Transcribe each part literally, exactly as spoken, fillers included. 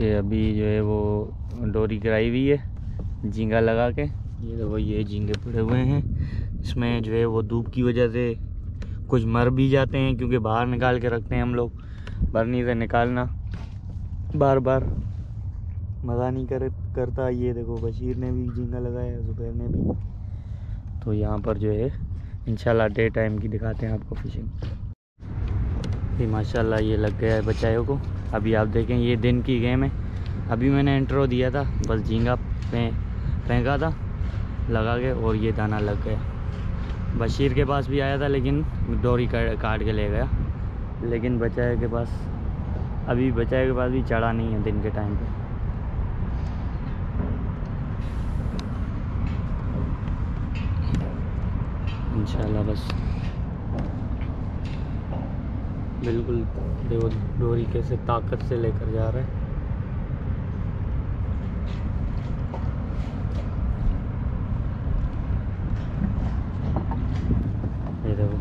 ये अभी जो है वो डोरी गिराई हुई है झींगा लगा के। ये देखो ये झींगे पड़े हुए हैं इसमें। जो है वो धूप की वजह से कुछ मर भी जाते हैं क्योंकि बाहर निकाल के रखते हैं हम लोग। बरनी से निकालना बार बार मज़ा नहीं कर करता। ये देखो बशीर ने भी झींगा लगाया, ज़ुबैर ने भी। तो यहाँ पर जो है इंशाल्लाह डे टाइम की दिखाते हैं आपको फिशिंग। ये माशाल्लाह ये लग गया है बचाइयों को। अभी आप देखें ये दिन की गेम है। अभी मैंने इंट्रो दिया था, बस झींगा फेंका था लगा के और ये दाना लग गया। बशीर के पास भी आया था लेकिन डोरी काट के ले गया। लेकिन बचाए के पास अभी बचाए के पास भी चढ़ा नहीं है दिन के टाइम पे। इंशाल्लाह बस बिल्कुल देखो डोरी कैसे ताकत से लेकर जा रहा है। ये देखो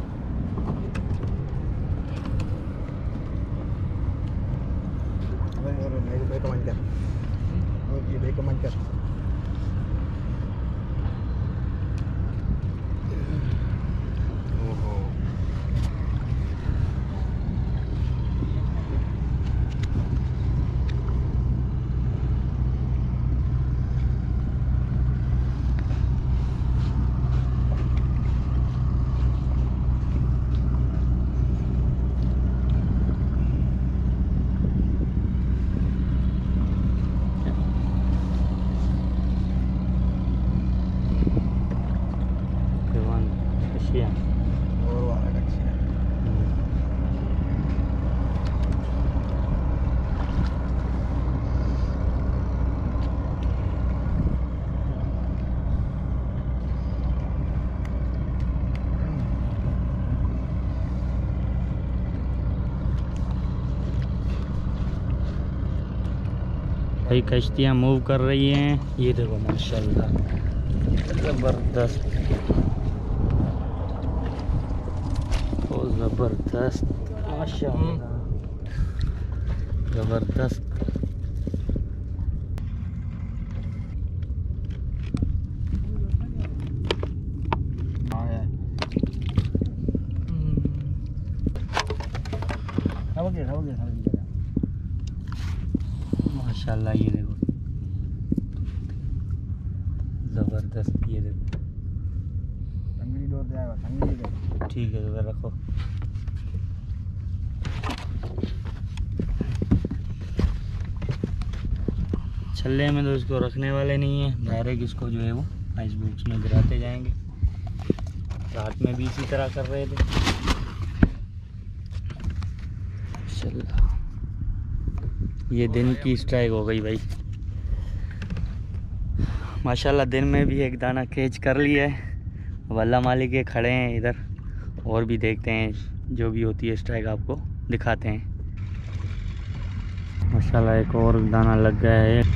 भाई कश्तियाँ मूव कर रही हैं। ये देखो माशाल्लाह ज़बरदस्त, ओ ज़बरदस्त माशाल्लाह ज़बरदस्त। माशाल्लाह ये देखो ज़बरदस्त। ये देखो ठीक है तो रखो। छल्ले में तो इसको रखने वाले नहीं है, डायरेक्ट इसको जो है वो आइस बॉक्स में गिराते जाएंगे। रात में भी इसी तरह कर रहे थे। माशाल्लाह ये दिन की स्ट्राइक हो गई भाई। माशाल्लाह दिन में भी एक दाना कैच कर लिया है। अब अल्लाह मालिक के खड़े हैं इधर, और भी देखते हैं जो भी होती है स्ट्राइक आपको दिखाते हैं। माशाल्लाह एक और दाना लग गया है।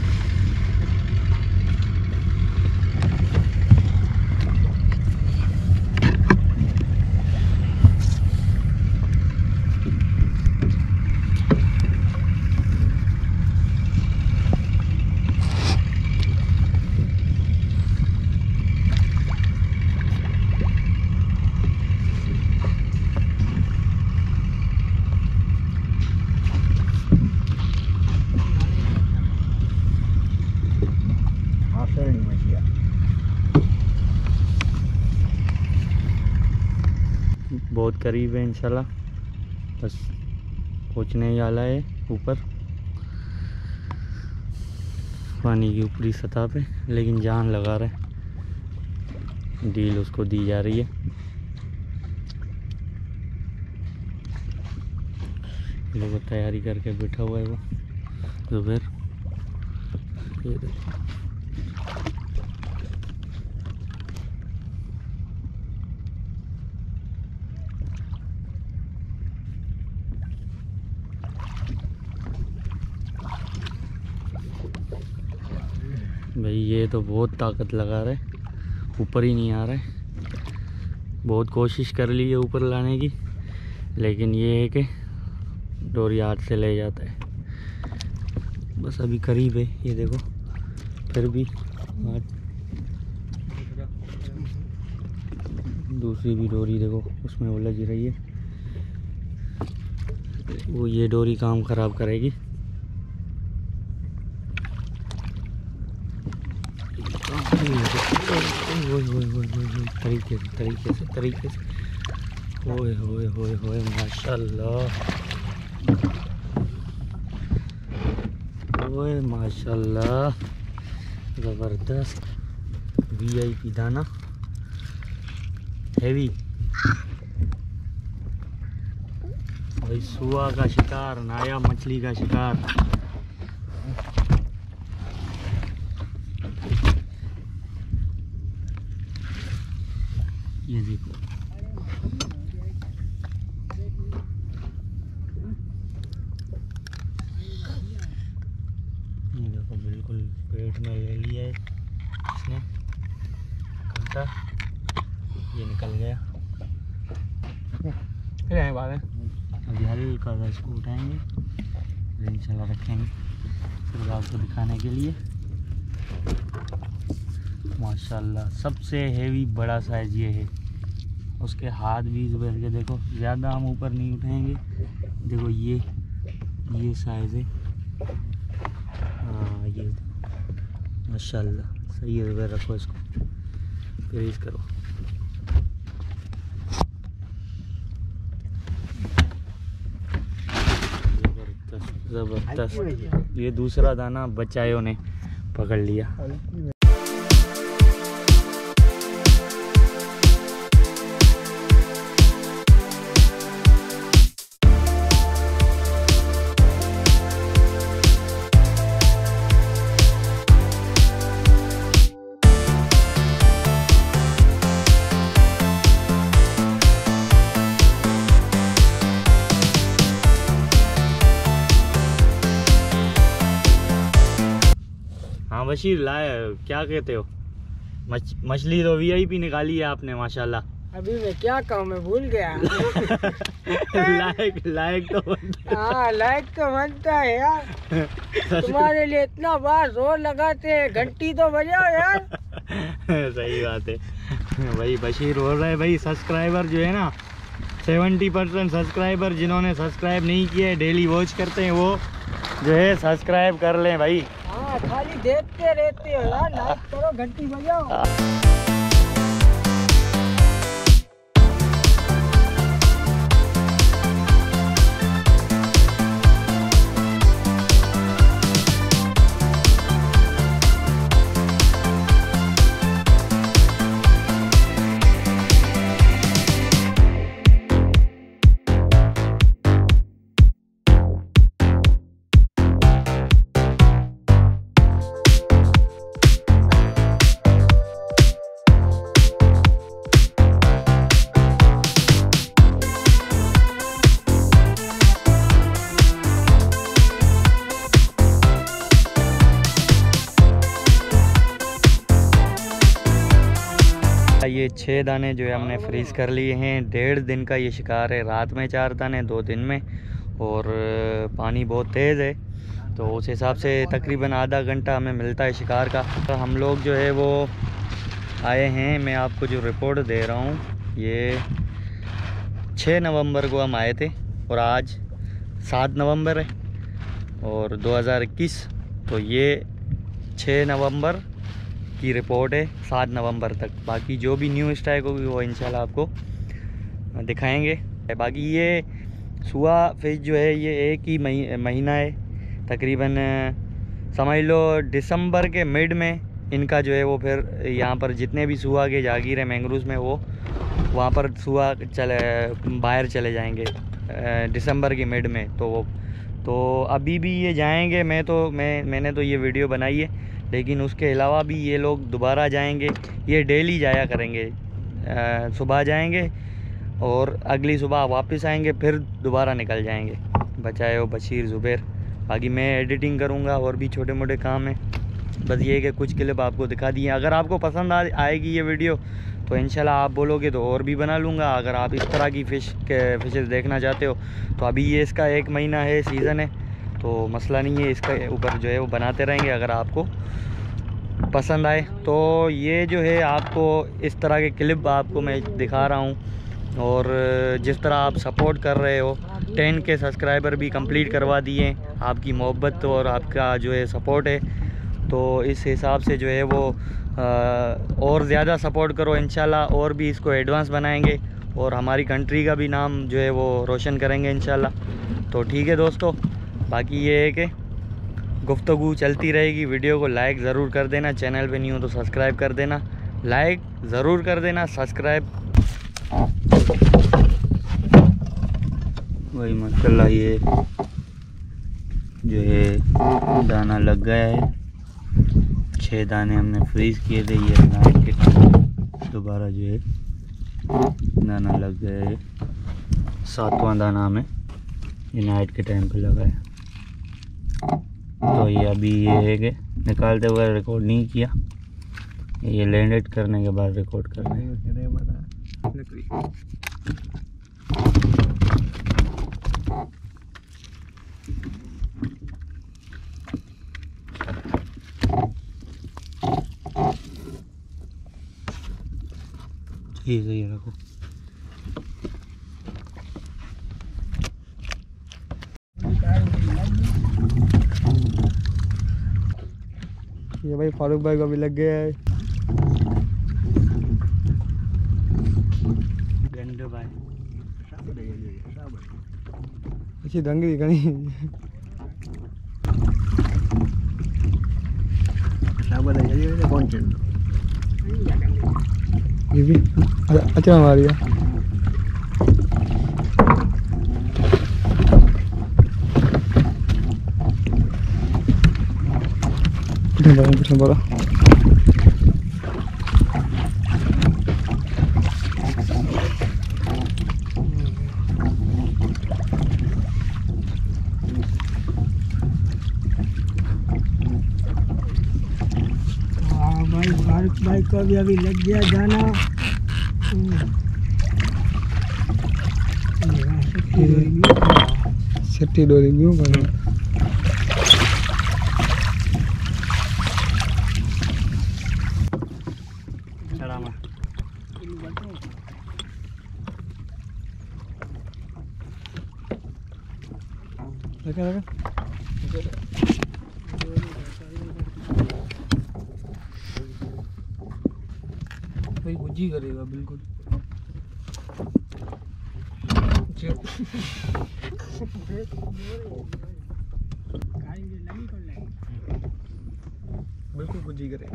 बहुत करीब है इंशाल्लाह, बस पहुँचने ही वाला है ऊपर पानी की ऊपरी सतह पे। लेकिन जान लगा रहा है, डील उसको दी जा रही है। लोगों तैयारी करके बैठा हुआ है वो ज़ुबैर। ये देखो भाई ये तो बहुत ताकत लगा रहा है, ऊपर ही नहीं आ रहा है। बहुत कोशिश कर ली है ऊपर लाने की, लेकिन ये है कि डोरी हाथ से ले जाता है। बस अभी करीब है, ये देखो। फिर भी दूसरी भी डोरी देखो, उसमें वो लगी रही है, वो ये डोरी काम खराब करेगी। तरीके से तरीके से तरीके से ओए होए होए होए माशाल्लाह, ओए माशाल्लाह, ज़बरदस्त वीआईपी दाना, हैवी भाई। सुआ का शिकार, नाया मछली का शिकार। ये देखो, ये देखो बिल्कुल पेट में ले लिया है इसने कंटा, ये निकल गया। फिर आए बाद में अभी हल्का सा इसको उठाएंगे, इंशाल्लाह रखेंगे फिर आपको दिखाने के लिए। माशाल्लाह सबसे हेवी बड़ा साइज ये है, उसके हाथ भी जुबैर के देखो, ज़्यादा हम ऊपर नहीं उठाएंगे। देखो ये ये साइज़ है, हाँ ये माशाल्लाह सही है। जुबैर रखो इसको, फ्रीज करो। ज़बरदस्त ज़बरदस्त, ये दूसरा दाना बच्चायों ने पकड़ लिया। हाँ बशीर लाए, क्या कहते हो? मछ, मछली तो वीआईपी निकाली है आपने माशाल्लाह। अभी मैं क्या कहूँ, मैं भूल गया। लायक लायक तो बनता है। हाँ लायक तो बनता है यार। तुम्हारे लिए इतना बार जोर लगाते हैं, घंटी तो बजाओ यार। सही बात है भाई। बशीर बोल रहा है भाई, सब्सक्राइबर जो है ना, सेवेंटी परसेंट सब्सक्राइबर जिन्होंने सब्सक्राइब नहीं किए, डेली वॉच करते हैं, वो जो है सब्सक्राइब कर लें भाई। हाँ खाली देखते रहते हो यार, लाइक करो, घंटी बजाओ। ये छः दाने जो है हमने फ्रीज़ कर लिए हैं। डेढ़ दिन का ये शिकार है, रात में चार दाने, दो दिन में, और पानी बहुत तेज़ है, तो उस हिसाब से तकरीबन आधा घंटा हमें मिलता है शिकार का। तो हम लोग जो है वो आए हैं, मैं आपको जो रिपोर्ट दे रहा हूँ, ये छः नवंबर को हम आए थे और आज सात नवंबर है और दो हज़ार इक्कीस, तो ये छः नवंबर की रिपोर्ट है, सात नवंबर तक। बाकी जो भी न्यू स्ट्राइक होगी वो इंशाल्लाह आपको दिखाएंगे। बाकी ये सुआ फिश जो है ये एक ही महीना है, तकरीबन समझ लो दिसंबर के मिड में इनका जो है वो फिर यहाँ पर जितने भी सुआ के जागीर है मैंग्रोव्स में, वो वहाँ पर सुआ चले बाहर चले जाएंगे दिसंबर के मिड में। तो वो तो अभी भी ये जाएंगे, मैं तो मैं मैंने तो ये वीडियो बनाई है, लेकिन उसके अलावा भी ये लोग दोबारा जाएंगे। ये डेली जाया करेंगे, आ, सुबह जाएंगे और अगली सुबह वापस आएंगे, फिर दोबारा निकल जाएंगे। बचाए हो बशीर ज़ुबैर। बाकी मैं एडिटिंग करूँगा, और भी छोटे मोटे काम हैं। बस ये है कि कुछ क्लिप आपको दिखा दिए। अगर आपको पसंद आ आएगी ये वीडियो तो इंशाल्लाह आप बोलोगे तो और भी बना लूँगा। अगर आप इस तरह की फ़िश के फिशेस देखना चाहते हो तो अभी ये इसका एक महीना है, सीज़न है, तो मसला नहीं है, इसके ऊपर जो है वो बनाते रहेंगे अगर आपको पसंद आए। तो ये जो है आपको इस तरह के क्लिप आपको मैं दिखा रहा हूँ, और जिस तरह आप सपोर्ट कर रहे हो, टेन के सब्सक्राइबर भी कंप्लीट करवा दिए, आपकी मोहब्बत और आपका जो है सपोर्ट है, तो इस हिसाब से जो है वो आ, और ज़्यादा सपोर्ट करो। इंशाल्लाह और भी इसको एडवांस बनाएंगे और हमारी कंट्री का भी नाम जो है वो रोशन करेंगे इंशाल्लाह। तो ठीक है दोस्तों, बाकी ये है कि गुफ्तगू चलती रहेगी। वीडियो को लाइक ज़रूर कर देना, चैनल पे नहीं हो तो सब्सक्राइब कर देना, लाइक ज़रूर कर देना, सब्सक्राइब। वही माशाल्लाह ये जो है दाना लग गया है, छः दाने हमने फ्रीज़ किए थे, ये नाइट के टाइम दोबारा जो है दाना लग गया है। सातवां दाना हमें ये नाइट के टाइम पे लगा है। तो ये अभी ये है कि निकालते हुए रिकॉर्ड नहीं किया, ये लैंडेड करने के बाद रिकॉर्ड करना है। ठीक है, ये रखो। ये भाई फारूक भाई को भी लग गया है। गंडे भाई अच्छी दंगली कहीं ये भी अच्छा हमारी है। कुछ बोला भाई, फारूक भाई को भी अभी लग गया जाना। छठी डोरी क्यों बना? लगा लगा भाई गुज्जी करेगा बिल्कुल। बिल्कुल गुज्जी करेगा।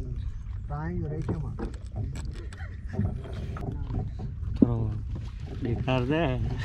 तो बेकार दे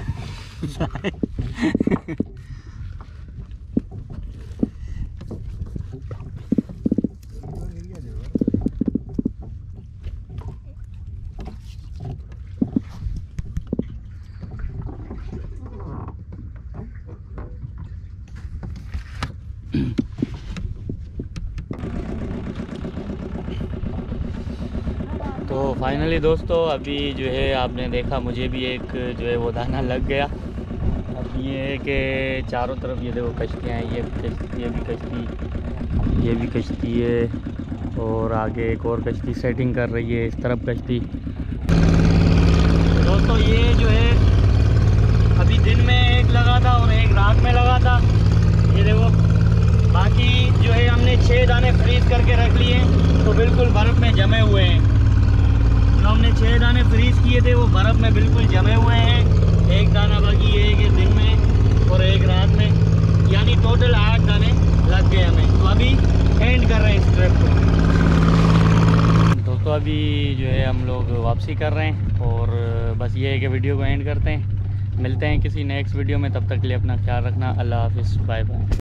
तो फाइनली दोस्तों अभी जो है आपने देखा, मुझे भी एक जो है वो दाना लग गया। अब ये है कि चारों तरफ ये देखो कश्तियाँ हैं, ये कश्ती, ये भी कश्ती, ये भी कश्ती है, और आगे एक और कश्ती सेटिंग कर रही है, इस तरफ कश्ती। दोस्तों ये जो है अभी दिन में एक लगा था और एक रात में लगा था, ये देखो। बाकी जो है हमने छः दाने फ्रीज करके रख लिए, तो बिल्कुल बर्फ़ में जमे हुए हैं। जो हमने छः दाने फ्रीज किए थे वो बर्फ़ में बिल्कुल जमे हुए हैं। एक दाना बाकी है कि दिन में और एक रात में, यानी टोटल आठ दाने लग गए हमें। तो अभी एंड कर रहे हैं इस ट्रिप को दोस्तों। अभी जो है हम लोग वापसी कर रहे हैं, और बस ये है कि वीडियो को एंड करते हैं। मिलते हैं किसी नेक्स्ट वीडियो में, तब तक के लिए अपना ख्याल रखना। अल्लाह हाफिज़, बाय बाय।